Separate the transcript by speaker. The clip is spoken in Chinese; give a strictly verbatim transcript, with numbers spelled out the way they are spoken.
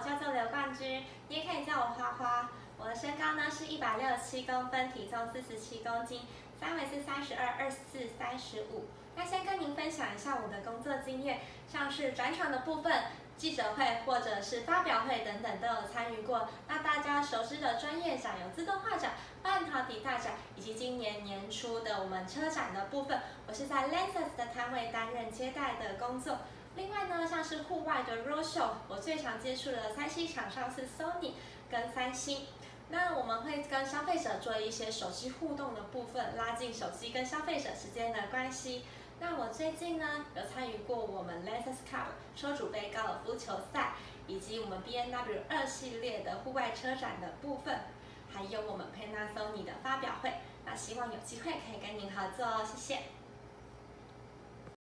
Speaker 1: 我叫做刘冠军，你也可以叫我花花。我的身高呢是一百六十七公分，体重四十七公斤，三围是三十二、二四、三十五。那先跟您分享一下我的工作经验，像是转场的部分、记者会或者是发表会等等都有参与过。那大家熟知的专业展有自动化展、半导体大展，以及今年年初的我们车展的部分，我是在 Lenses 的摊位担任接待的工作。另外呢，像是户外的 roadshow， 我最常接触的三 C 厂商是 Sony 跟三星。那我们会跟消费者做一些手机互动的部分，拉近手机跟消费者之间的关系。那我最近呢有参与过我们 Lenses Cup 车主杯高尔夫球赛，以及我们 B M W 二系列的户外车展的部分，还有我们 Panasonic 的发表会。那希望有机会可以跟您合作哦，谢谢。